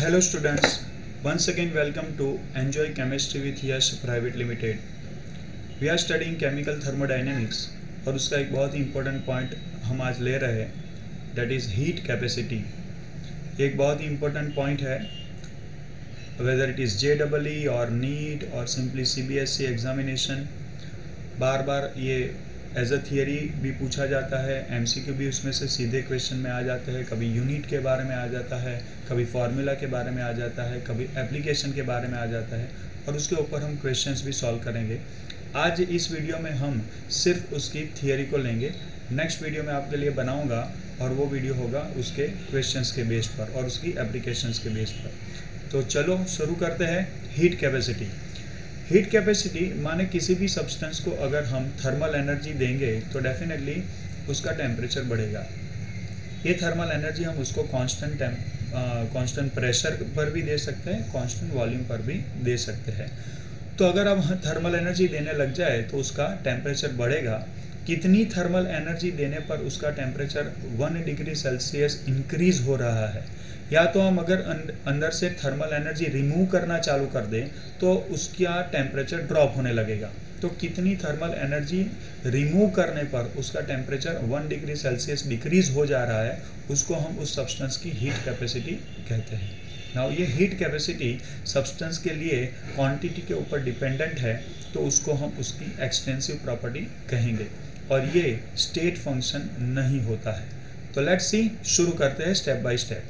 Hello students, once again welcome to Enjoy Chemistry with Yash Private Limited. We are studying chemical thermodynamics और उसका एक बहुत ही important point हम आज ले रहे हैं, दैट इज़ हीट कैपेसिटी. ये एक बहुत ही इम्पोर्टेंट पॉइंट है, वेदर इट इज़ JEE और नीट और सिंपली CBSE एग्जामिनेशन. बार बार ये एज अ थियरी भी पूछा जाता है, MCQ भी उसमें से सीधे क्वेश्चन में आ जाते हैं. कभी यूनिट के बारे में आ जाता है, कभी फार्मूला के बारे में आ जाता है, कभी एप्लीकेशन के बारे में आ जाता है और उसके ऊपर हम क्वेश्चंस भी सॉल्व करेंगे. आज इस वीडियो में हम सिर्फ उसकी थियरी को लेंगे. नेक्स्ट वीडियो में आपके लिए बनाऊंगा और वो वीडियो होगा उसके क्वेश्चंस के बेस पर और उसकी एप्लीकेशंस के बेस पर. तो चलो शुरू करते हैं. Heat capacity. हीट कैपेसिटी माने किसी भी सब्सटेंस को अगर हम थर्मल एनर्जी देंगे तो डेफिनेटली उसका टेम्परेचर बढ़ेगा. ये थर्मल एनर्जी हम उसको कांस्टेंट प्रेशर पर भी दे सकते हैं, कांस्टेंट वॉल्यूम पर भी दे सकते हैं. तो अगर अब थर्मल एनर्जी देने लग जाए तो उसका टेम्परेचर बढ़ेगा. कितनी थर्मल एनर्जी देने पर उसका टेम्परेचर 1 डिग्री सेल्सियस इंक्रीज हो रहा है, या तो हम अगर अंदर से थर्मल एनर्जी रिमूव करना चालू कर दें तो उसका टेम्परेचर ड्रॉप होने लगेगा. तो कितनी थर्मल एनर्जी रिमूव करने पर उसका टेम्परेचर 1 डिग्री सेल्सियस डिक्रीज हो जा रहा है, उसको हम उस सब्सटेंस की हीट कैपेसिटी कहते हैं. नाउ ये हीट कैपेसिटी सब्सटेंस के लिए क्वांटिटी के ऊपर डिपेंडेंट है, तो उसको हम उसकी एक्सटेंसिव प्रॉपर्टी कहेंगे और ये स्टेट फंक्शन नहीं होता है. तो लेट्स सी, शुरू करते हैं step by step.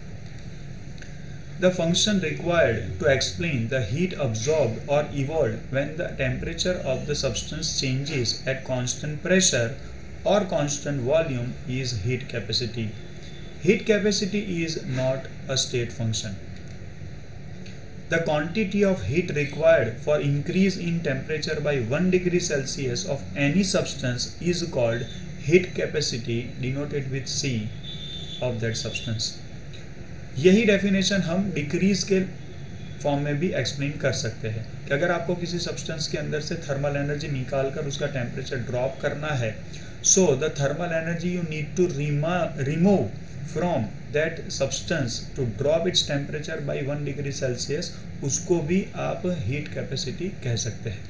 The function required to explain the heat absorbed or evolved when the temperature of the substance changes at constant pressure or constant volume is heat capacity. Heat capacity is not a state function. The quantity of heat required for increase in temperature by 1 degree Celsius of any substance is called heat capacity, denoted with C of that substance. यही definition हम decrease के form में भी explain कर सकते हैं कि अगर आपको किसी सब्सटेंस के अंदर से थर्मल एनर्जी निकाल कर उसका टेम्परेचर ड्रॉप करना है, so the thermal energy you need to remove from that substance to drop its temperature by 1 degree Celsius, उसको भी आप हीट कैपेसिटी कह सकते हैं.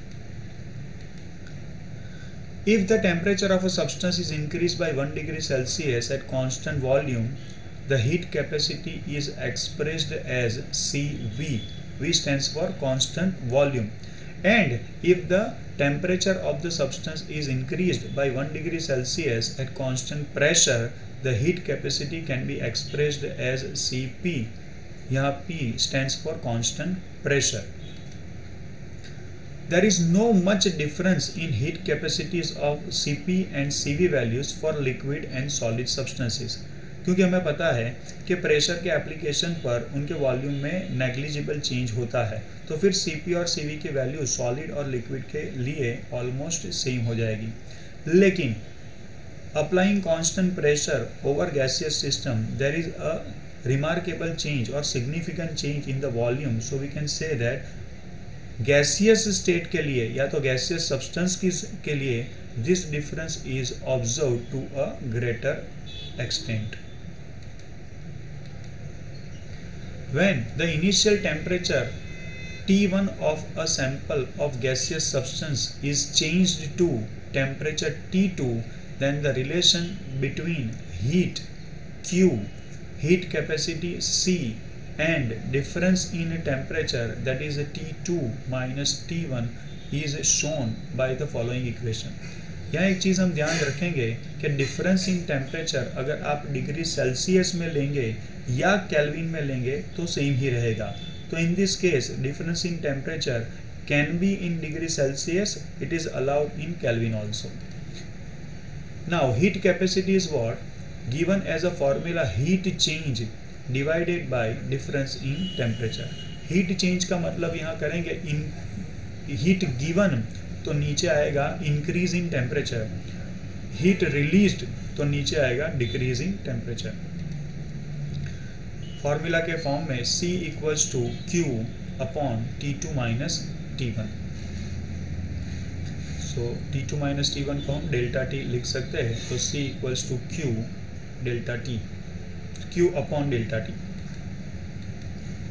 If the temperature of a substance is increase by 1 degree Celsius at constant volume, the heat capacity is expressed as Cv. V stands for constant volume. And if the temperature of the substance is increased by 1 degree Celsius at constant pressure, the heat capacity can be expressed as Cp. यहाँ P stands for constant pressure. There is no much difference in heat capacities of Cp and Cv values for liquid and solid substances. क्योंकि हमें पता है कि pressure के application पर उनके volume में नेग्लिजिबल चेंज होता है, तो फिर Cp और Cv की वैल्यू सॉलिड और लिक्विड के लिए ऑलमोस्ट सेम हो जाएगी. लेकिन applying constant pressure over gaseous system, there is a remarkable change और significant change in the volume. So we can say that gaseous state के लिए या तो गैसियस सब्सटेंस के लिए this difference is observe to a greater extent. When the initial temperature T1 of a sample of gaseous substance is changed to temperature T2, then the relation between heat Q, heat capacity C, and difference in temperature, that is T2 minus T1, is shown by the following equation. यहाँ एक चीज़ हम ध्यान रखेंगे कि difference in temperature अगर आप degree Celsius में लेंगे या केल्विन में लेंगे तो सेम ही रहेगा. तो in this case difference in temperature can be in degree Celsius, it is allowed in Kelvin also. Now heat capacity is what given as a formula heat change divided by difference in temperature. Heat change का मतलब यहाँ करेंगे इन heat given तो नीचे आएगा increase in temperature, heat released तो नीचे आएगा डिक्रीज इन टेम्परेचर. फॉर्मूला के फॉर्म में C equals to Q upon T2 minus T1. So T2 minus T1 को हम डेल्टा T लिख सकते हैं. तो C equals to Q delta T, Q upon delta T.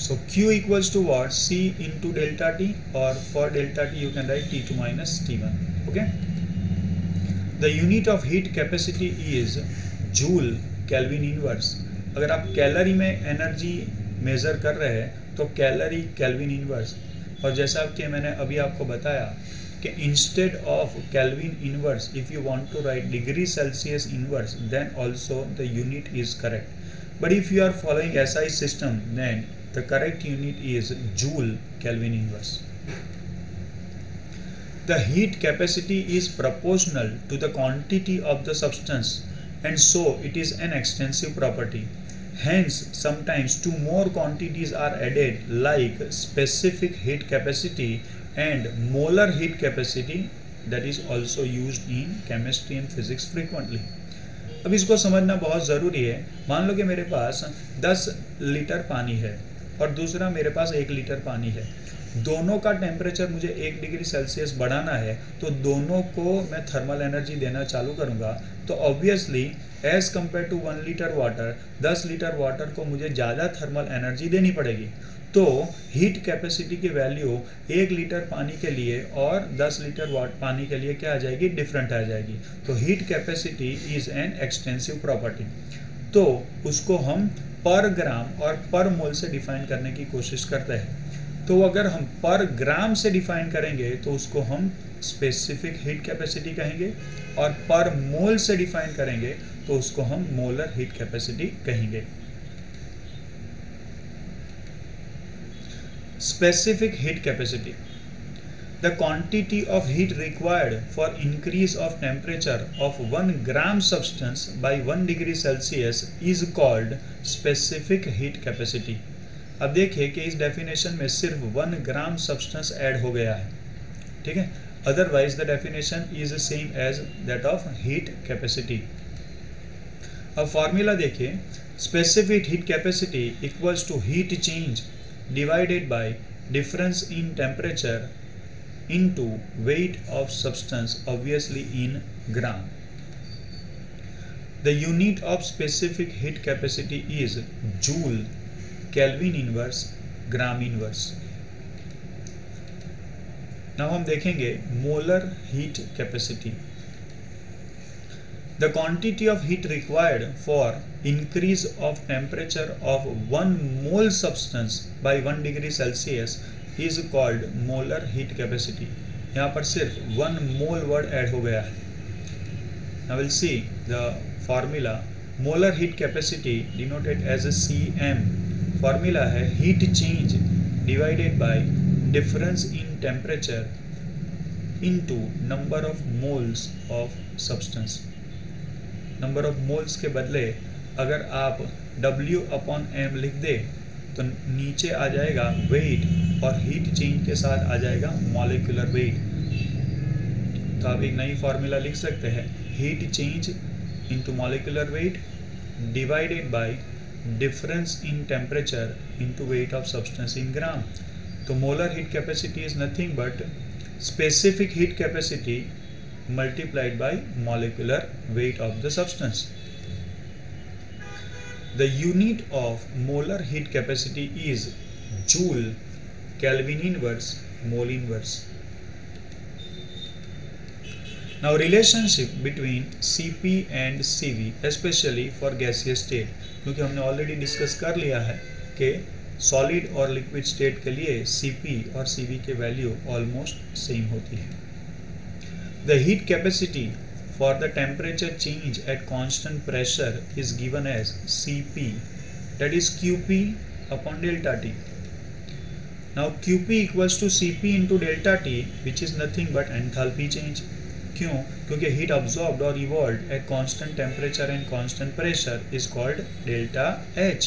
So Q equals to what? C into delta T, or for delta T you can write T2 minus T1. Okay. The unit of heat capacity is joule Kelvin inverse. अगर आप calorie में energy measure कर रहे हैं तो calorie kelvin inverse. और जैसा कि मैंने अभी आपको बताया कि instead of Kelvin inverse if you want to write degree Celsius inverse then also the unit is correct. But if you are following SI system then the correct unit is joule Kelvin inverse. The heat capacity is proportional to the quantity of the substance, and so it is an extensive property. Hence, sometimes two more quantities are added, like specific heat capacity and molar heat capacity, that is also used in chemistry and physics frequently. अब इसको समझना बहुत ज़रूरी है. मान लो कि मेरे पास 10 litre पानी है और दूसरा मेरे पास 1 लीटर पानी है. दोनों का टेम्परेचर मुझे 1 डिग्री सेल्सियस बढ़ाना है, तो दोनों को मैं थर्मल एनर्जी देना चालू करूंगा. तो obviously as compare to 1 litre water, 10 litre water को मुझे ज़्यादा थर्मल एनर्जी देनी पड़ेगी. तो हीट कैपेसिटी की वैल्यू 1 लीटर पानी के लिए और 10 लीटर पानी के लिए क्या आ जाएगी? डिफरेंट आ जाएगी. तो heat capacity is an extensive property. तो उसको हम पर ग्राम और पर मोल से डिफाइन करने की कोशिश करते हैं. तो अगर हम पर ग्राम से डिफाइन करेंगे तो उसको हम स्पेसिफिक हीट कैपेसिटी कहेंगे, और पर मोल से डिफाइन करेंगे तो उसको हम मोलर हीट कैपेसिटी कहेंगे. Specific heat capacity. The quantity of heat required for increase of temperature of 1 gram substance by 1 degree Celsius is called specific heat capacity. अब देखिए कि इस डेफिनेशन में सिर्फ 1 ग्राम सब्सटेंस ऐड हो गया है. ठीक है. Otherwise the definition is same as that of heat capacity. अब फॉर्मूला देखिए. Specific heat capacity equals to heat change divided by difference in temperature into weight of substance, obviously in gram. The unit of specific heat capacity is joule Kelvin inverse gram inverse. Now हम देखेंगे molar heat capacity. The quantity of heat required for increase of temperature of 1 mole substance by 1 degree Celsius is called molar heat capacity. यहाँ पर सिर्फ 1 मोल word add हो गया है. Now will see the formula. Molar heat capacity denoted as Cm. Formula है heat change divided by difference in temperature into number of moles of substance. Number of moles के बदले अगर आप W/m लिख दे तो नीचे आ जाएगा वेट, और हीट चेंज के साथ आ जाएगा मॉलिक्यूलर वेट. तो आप एक नई फॉर्मूला लिख सकते हैं, heat change into molecular weight divided by difference in temperature into weight of substance in gram. So molar heat capacity is nothing but specific heat capacity multiplied by molecular weight of the substance. The unit of molar heat capacity is joule Kelvin inverse mole inverse. Now relationship between Cp and Cv especially for gaseous state, क्योंकि हमने already discuss कर लिया है कि solid और liquid state के लिए Cp और Cv के वैल्यू ऑलमोस्ट सेम होती है. The heat capacity for the temperature change at constant pressure is given as Cp, that is Qp upon delta T. Now Qp equals to Cp into delta T which is nothing but enthalpy change. क्यों? क्योंकि heat absorbed और evolved at constant temperature and constant pressure is called delta H.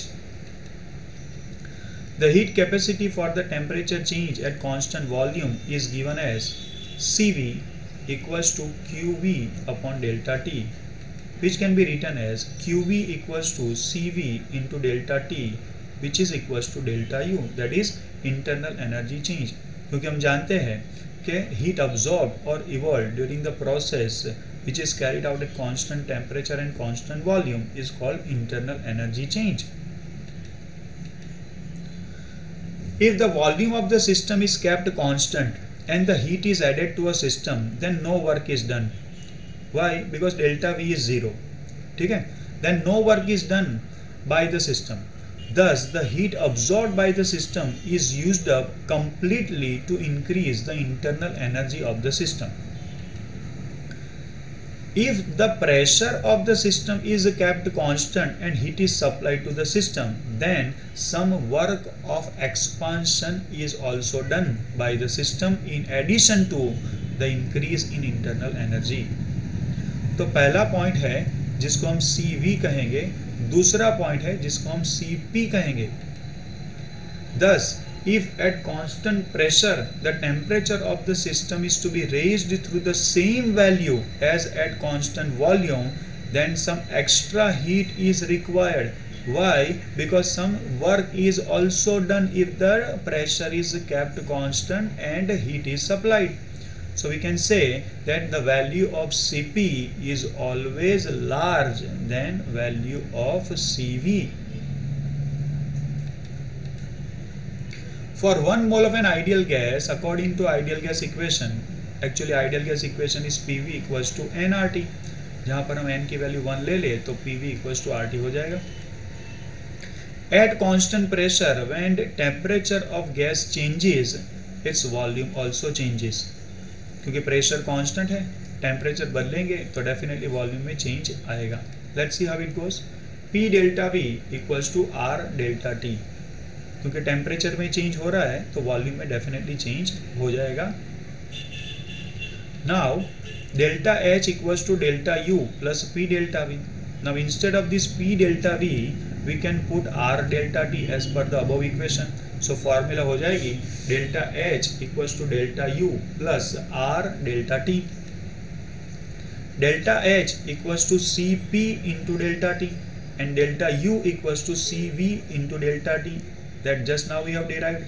The heat capacity for the temperature change at constant volume is given as Cv equals to Qv upon delta T, which can be written as Qv equals to Cv into delta T, which is equals to delta U, that is internal energy change. क्योंकि हम जानते हैं कि heat absorbed or evolved during the process which is carried out at constant temperature and constant volume is called internal energy change. If the volume of the system is kept constant and the heat is added to a system, then no work is done. Why? Because delta V is 0. ठीक है? Then no work is done by the system. Thus, the heat absorbed by the system is used up completely to increase the internal energy of the system. If the pressure of the system is kept constant and heat is supplied to the system, then some work of expansion is also done by the system in addition to the increase in internal energy. तो पहला point है जिसको हम CV कहेंगे, दूसरा point है जिसको हम CP कहेंगे. Thus, if at constant pressure the temperature of the system is to be raised through the same value as at constant volume, then some extra heat is required. Why? Because some work is also done if the pressure is kept constant and heat is supplied. So we can say that the value of Cp is always large than value of Cv. For 1 mole of an ideal gas, according to ideal gas equation, actually ideal gas equation is PV equals to nRT. जहाँ पर हम n की value 1 ले ले तो PV equals to RT हो जाएगा. At constant pressure, when temperature of gas changes, its volume also changes. क्योंकि प्रेशर कांस्टेंट है, टेम्परेचर बदलेंगे तो डेफिनेटली वॉल्यूम में चेंज आएगा. Let's see how it goes. P delta V equals to R delta T. क्योंकि temperature में change हो रहा है तो वॉल्यूम में डेफिनेटली चेंज हो जाएगा. Now delta H equals to delta U plus P delta V. Now instead of this P delta V we can put R delta T as per the above equation. So formula हो जाएगी delta H equals to delta U plus R delta T. Delta H equals to CP into delta T and delta U equals to CV into delta T. That just now we have derived.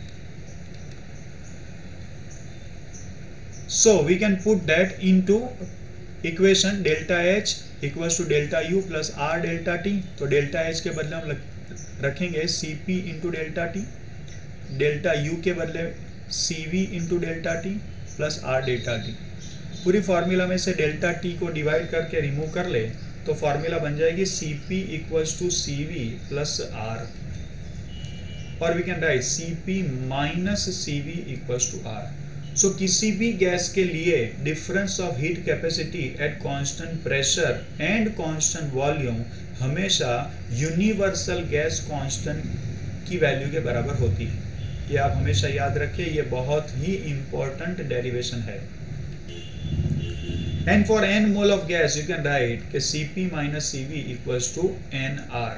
So we can put that into equation delta H equals to delta U plus R delta T. तो delta H के बदले हम रखेंगे CP into delta T, delta U के बदले CV into delta T plus R delta T. पूरी formula में से डेल्टा T को डिवाइड करके रिमूव कर ले तो फॉर्मूला बन जाएगी CP equals to CV plus R. और we can write Cp minus CV equals to R. So किसी भी गैस के लिए difference of heat capacity at constant pressure and constant volume हमेशा यूनिवर्सल गैस कांस्टेंट की value के बराबर होती है. ये आप हमेशा याद रखिए, ये बहुत ही इंपॉर्टेंट डेरिवेशन है. And for n mole of gas you can write कि Cp minus CV equals to nR.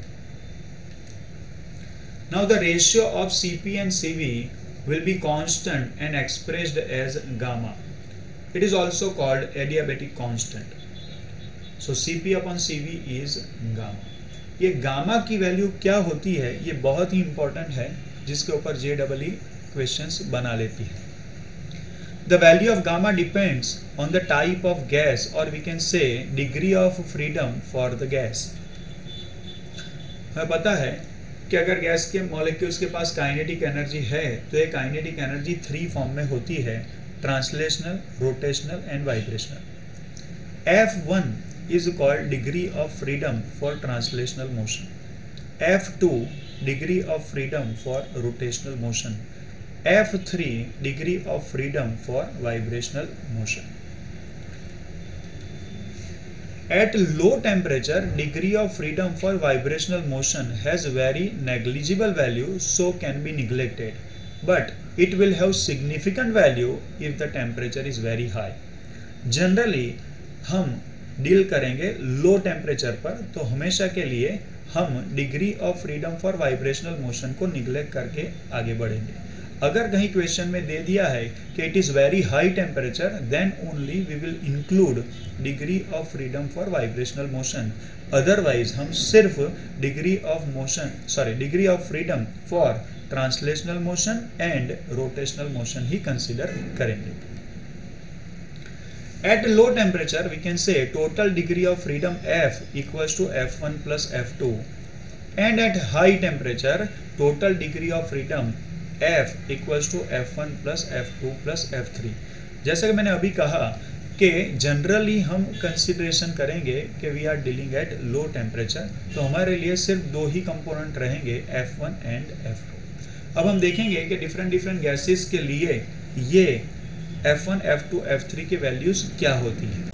Now the ratio of Cp and Cv will be constant and expressed as gamma. It is also called adiabatic constant. So Cp upon Cv is gamma. ये gamma की value क्या होती है ये बहुत ही important है, जिसके ऊपर JEE क्वेश्चंस बना लेती है. The value of gamma depends on the type of gas or we can say degree of freedom for the gas. हमें पता है कि अगर गैस के मॉलिक्यूल्स के पास काइनेटिक एनर्जी है तो ये काइनेटिक एनर्जी 3 फॉर्म में होती है, translational, rotational and vibrational. F1 is called degree of freedom for translational motion. F2 degree of freedom for rotational motion. F3 degree of freedom for vibrational motion. At low temperature, degree of freedom for vibrational motion has very negligible value, so can be neglected. But it will have significant value if the temperature is very high. Generally, हम deal करेंगे low temperature पर, तो हमेशा के लिए हम degree of freedom for vibrational motion को neglect करके आगे बढ़ेंगे. अगर कहीं क्वेश्चन में दे दिया है कि it is very high temperature, then only we will include degree of freedom for vibrational motion. Otherwise हम सिर्फ degree of freedom for translational motion and rotational motion ही कंसिडर करेंगे. At low temperature, we can say total degree of freedom F equals to F1 plus F2. And at high temperature total degree of freedom F equals to F1 plus F2 plus F3। जैसा कि मैंने अभी कहा कि generally हम consideration करेंगे कि we are dealing at low temperature, तो हमारे लिए सिर्फ दो ही कंपोनेंट रहेंगे F1 एंड F2। अब हम देखेंगे कि डिफरेंट गैसेस के लिए ये F1, F2, F3 की वैल्यूज क्या होती है।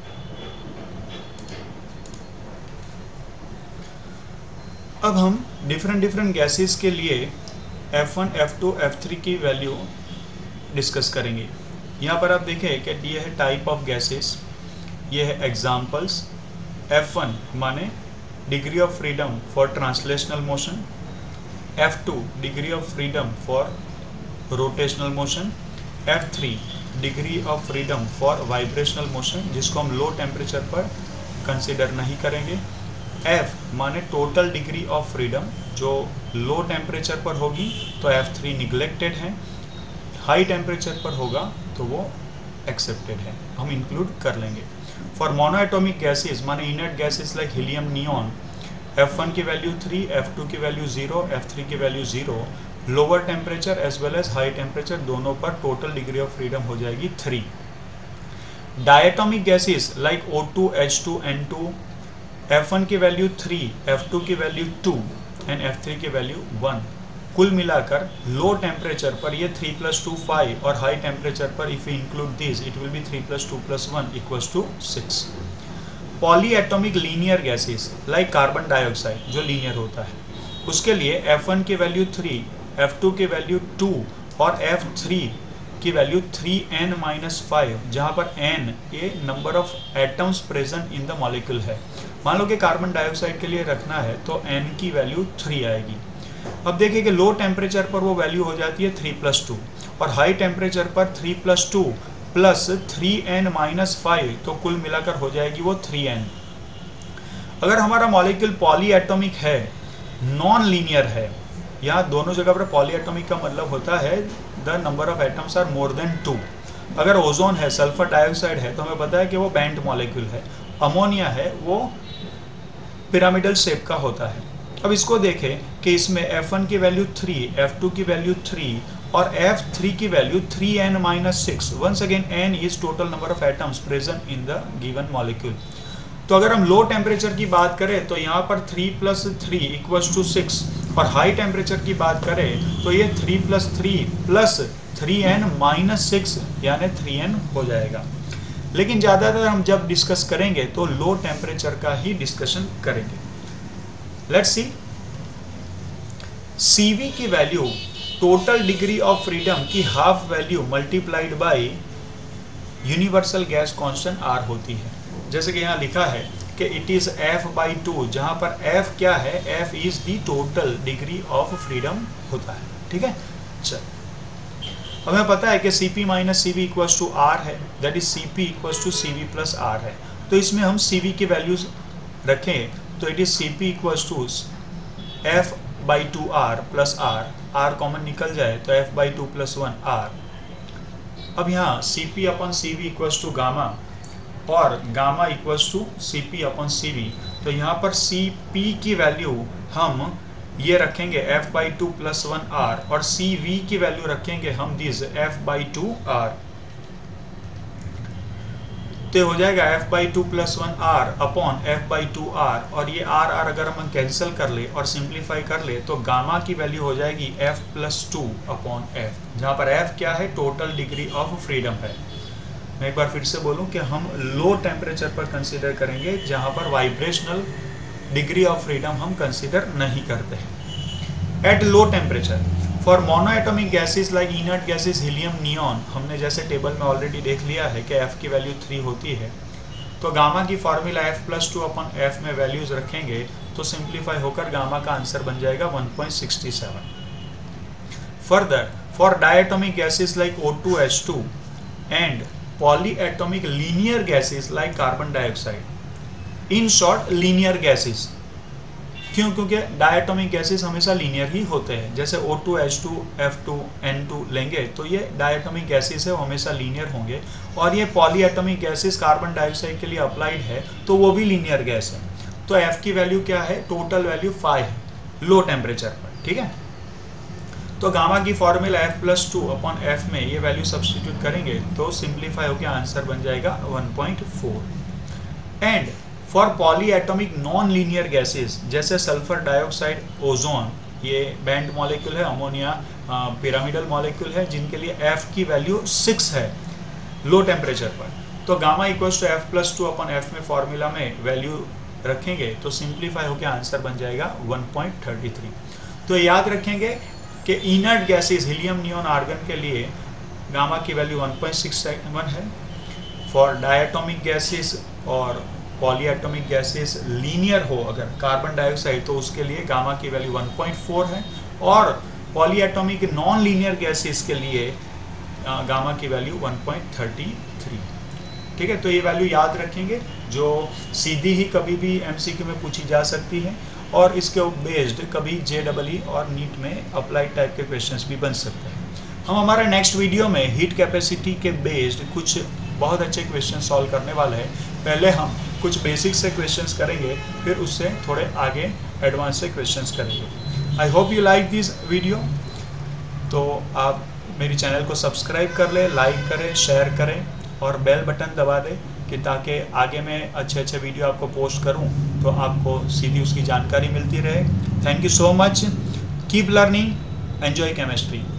अब हम डिफरेंट गैसेस के लिए F1, F2, F3 की वैल्यू डिस्कस करेंगे। यहाँ पर आप देखें कि ये है टाइप ऑफ गैसेस, ये है एग्जाम्पल्स। F1 माने degree of freedom for translational motion, F2 degree of freedom for rotational motion, F3 degree of freedom for vibrational motion, जिसको हम लो टेम्परेचर पर कंसिडर नहीं करेंगे। F माने टोटल डिग्री ऑफ फ्रीडम, जो लो टेम्परेचर पर होगी तो F3 निगलेक्टेड है, हाई टेम्परेचर पर होगा तो वो एक्सेप्टेड है, हम इंक्लूड कर लेंगे। फॉर मोनोएटॉमिक गैसेस माने inert gases like helium, neon, F1 की वैल्यू 3, F2 की वैल्यू 0, F3 की value 0। Lower temperature as well as high temperature दोनों पर टोटल डिग्री ऑफ फ्रीडम हो जाएगी 3। Diatomic gases like O2, H2, N2, F1 की value 3, F2 की value 2 and F3 की वैल्यू 1। कुल मिलाकर लो टेम्परेचर पर ये 3 + 2 5 और हाई टेम्परेचर पर if you include this it will be 3 + 2 + 1 equals to 6। Polyatomic linear gases like carbon dioxide जो लीनियर होता है, उसके लिए F1 की वैल्यू 3, F2 की वैल्यू 2 और F3 की वैल्यू 3n-5, जहाँ पर n ये number of atoms present in the molecule है। मान लो कि कार्बन डाइऑक्साइड के लिए रखना है तो n की वैल्यू 3 आएगी। अब देखिए कि लो टेम्परेचर पर वो वैल्यू हो जाती है 3 + 2 और हाई टेम्परेचर पर 3 + 2 प्लस 3n-5, तो कुल मिलाकर हो जाएगी वो 3n। अगर हमारा मॉलिक्यूल पॉलीएटॉमिक है, नॉन लीनियर है, यहाँ दोनों जगह पर पॉलीएटॉमिक का मतलब होता है the number of atoms are more than 2। अगर ओजोन है, सल्फर डाइऑक्साइड है, तो हमें पता है कि वो बैंड मॉलिक्यूल है। अमोनिया है, वो पिरामिडल शेप का होता है। अब इसको देखें कि इसमें F1 की वैल्यू 3, F2 की वैल्यू 3 और F3 की value 3n-6। Once again n is total number of atoms present in the given molecule. तो अगर हम लो टेम्परेचर की बात करें तो यहाँ पर 3 + 3 इक्वल्स टू 6 और हाई टेम्परेचर की बात करें तो ये 3 + 3 प्लस 3n-6 यानी 3n हो जाएगा। लेकिन ज़्यादातर हम जब डिस्कस करेंगे तो लो टेम्परेचर का ही डिस्कशन करेंगे। लेट्स सी, Cv की value total degree of freedom की half value multiplied by universal gas constant R होती है। जैसे कि यहाँ लिखा है कि इट इज F/2, जहाँ पर F क्या है, F is the total degree of freedom होता है। ठीक है, चल हमें पता है कि Cp - Cv equals to R है, that is Cp equals to Cv + R है। तो इसमें हम Cv की वैल्यूज रखें तो it is Cp equals to F/2R + R, R common निकल जाए तो F/2 + 1 R। अब यहाँ Cp/Cv इक्वल्स टू गामा और गामा इक्वल्स टू Cp/Cv, तो यहाँ पर Cp की वैल्यू हम ये रखेंगे F/2 + 1 R और Cv की वैल्यू रखेंगे हम दिस F/2 R। तो हो जाएगा F/2 + 1 R upon F/2 R और ये R अगर हम कैंसिल कर ले और सिंप्लीफाई कर ले तो गामा की वैल्यू हो जाएगी F + 2 अपॉन F, जहाँ पर F क्या है, टोटल डिग्री ऑफ फ्रीडम है। मैं एक बार फिर से बोलूं कि हम लो टेम्परेचर पर कंसीडर करेंगे, जहां पर वाइब्रेशनल डिग्री ऑफ फ्रीडम हम कंसीडर नहीं करते हैं। At low temperature for monoatomic gases like inert gases, helium, neon, हमने जैसे टेबल में ऑलरेडी देख लिया है कि F की वैल्यू 3 होती है, तो गामा की फॉर्मूला F + 2 अपॉन F में वैल्यूज रखेंगे तो सिंप्लीफाई होकर गामा का आंसर बन जाएगा 1.67। Further for diatomic gases like O2, H2 and polyatomic linear gases like carbon dioxide, in short linear gases. क्यों? क्योंकि डायटोमिक गैसेस हमेशा लीनियर ही होते हैं। जैसे O2, H2, F2, N2 लेंगे तो ये डायटोमिक गैसेस है, वो हमेशा लीनियर होंगे। और ये पॉलीएटॉमिक गैसेस कार्बन डाइऑक्साइड के लिए अप्लाइड है तो वो भी लीनियर गैस है। तो F की वैल्यू क्या है, टोटल वैल्यू 5 है, लो टेम्परेचर पर, ठीक है। तो गामा की फॉर्मूला F+2/F में ये वैल्यू सब्सटीट्यूट करेंगे तो सिंप्लीफाई होकर आंसर बन जाएगा 1.4। And for poly atomic non linear gases जैसे सल्फर डाइऑक्साइड, ओजोन, ये बैंड मॉलिक्यूल है, अमोनिया पिरामिडल मॉलिक्यूल है, जिनके लिए F की वैल्यू 6 है लो टेम्परेचर पर, तो गामा इक्वल्स टू F+2/F में फॉर्मूला में वैल्यू रखेंगे तो सिंप्लीफाई होकर आंसर बन जाएगा 1.33। तो याद रखेंगे कि inert gases helium, neon, argon के लिए गामा की वैल्यू 1.67 है। फॉर डायटोमिक गैसेस और पॉलीएटॉमिक गैसेस लीनियर हो अगर कार्बन डाइऑक्साइड तो उसके लिए गामा की वैल्यू 1.4 है, और पॉलीएटॉमिक नॉन लीनियर गैसेस के लिए गामा की वैल्यू 1.33। ठीक है, तो ये वैल्यू याद रखेंगे जो सीधी ही कभी भी एमसीक्यू में पूछी जा सकती है, और इसके बेस्ड कभी JEE और नीट में अप्लाइड टाइप के क्वेश्चंस भी बन सकते हैं। हम हमारे नेक्स्ट वीडियो में हीट कैपेसिटी के बेस्ड कुछ बहुत अच्छे क्वेश्चन सॉल्व करने वाले हैं। पहले हम कुछ बेसिक से क्वेश्चंस करेंगे, फिर उससे थोड़े आगे एडवांस से क्वेश्चंस करेंगे। I hope you like this video. तो आप मेरी चैनल को सब्सक्राइब कर लें, लाइक करें, शेयर करें और बेल बटन दबा दें कि ताकि आगे मैं अच्छे अच्छे वीडियो आपको पोस्ट करूं तो आपको सीधी उसकी जानकारी मिलती रहे। Thank you so much. Keep learning, enjoy chemistry.